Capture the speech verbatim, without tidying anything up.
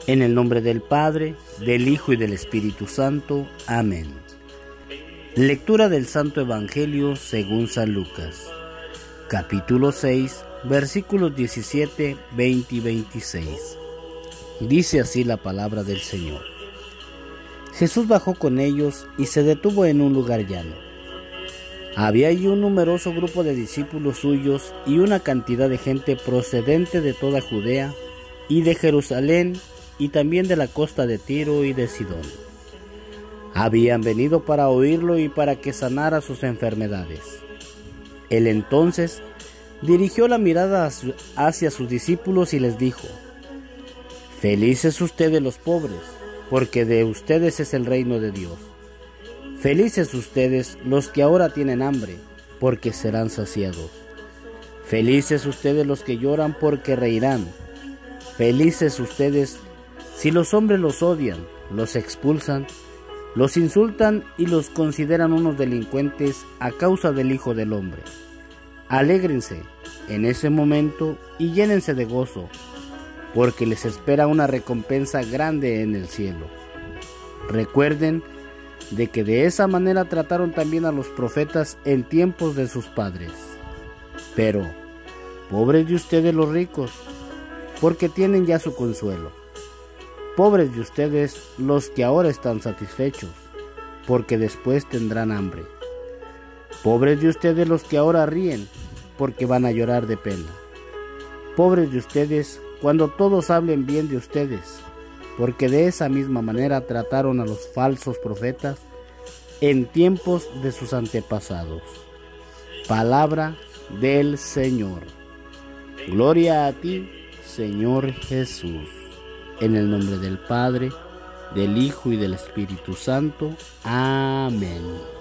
En el nombre del Padre, del Hijo y del Espíritu Santo. Amén. Lectura del Santo Evangelio según San Lucas, capítulo seis, versículos diecisiete, veinte y veintiséis. Dice así la palabra del Señor. Jesús bajó con ellos y se detuvo en un lugar llano. Había allí un numeroso grupo de discípulos suyos y una cantidad de gente procedente de toda Judea y de Jerusalén y también de la costa de Tiro y de Sidón. Habían venido para oírlo y para que sanara sus enfermedades. Él entonces dirigió la mirada hacia sus discípulos y les dijo: Felices ustedes los pobres, porque de ustedes es el reino de Dios. Felices ustedes los que ahora tienen hambre, porque serán saciados. Felices ustedes los que lloran, porque reirán. Felices ustedes si los hombres los odian, los expulsan, los insultan y los consideran unos delincuentes a causa del Hijo del Hombre. Alégrense en ese momento y llénense de gozo, porque les espera una recompensa grande en el cielo. Recuerden de que de esa manera trataron también a los profetas en tiempos de sus padres. Pero, pobres de ustedes los ricos, porque tienen ya su consuelo. Pobres de ustedes los que ahora están satisfechos, porque después tendrán hambre. Pobres de ustedes los que ahora ríen, porque van a llorar de pena. Pobres de ustedes cuando todos hablen bien de ustedes, porque de esa misma manera trataron a los falsos profetas en tiempos de sus antepasados. Palabra del Señor. Gloria a ti, Señor Jesús. En el nombre del Padre, del Hijo y del Espíritu Santo. Amén.